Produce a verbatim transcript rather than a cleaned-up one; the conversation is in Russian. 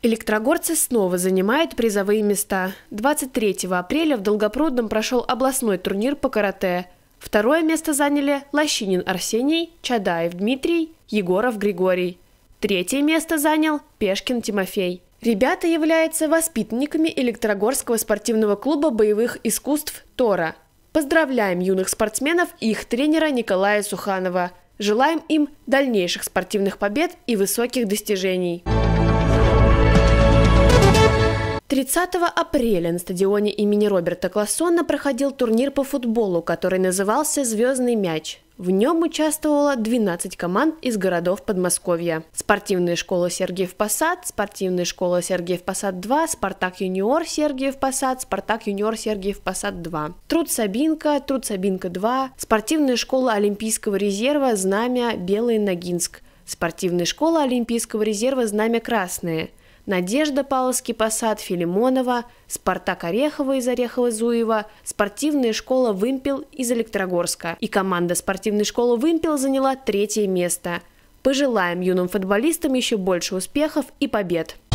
Электрогорцы снова занимают призовые места. двадцать третьего апреля в Долгопрудном прошел областной турнир по карате. Второе место заняли Лощинин Арсений, Чадаев Дмитрий, Егоров Григорий. Третье место занял Пешкин Тимофей. Ребята являются воспитанниками Электрогорского спортивного клуба боевых искусств «Тора». Поздравляем юных спортсменов и их тренера Николая Суханова. Желаем им дальнейших спортивных побед и высоких достижений. тридцатого апреля на стадионе имени Роберта Классона проходил турнир по футболу, который назывался «Звездный мяч». В нем участвовало двенадцать команд из городов Подмосковья. Спортивная школа Сергиев Посад, спортивная школа Сергиев Посад два, Спартак Юниор Сергиев Посад, Спартак Юниор Сергиев Посад два, Труд Сабинка, Труд Сабинка два, спортивная школа Олимпийского резерва Знамя Белый Ногинск, спортивная школа Олимпийского резерва Знамя Красное, Надежда Павловский Посад, Филимонова, Спартак Орехово из Орехово-Зуева, спортивная школа «Вымпел» из Электрогорска. И команда спортивной школы «Вымпел» заняла третье место. Пожелаем юным футболистам еще больше успехов и побед!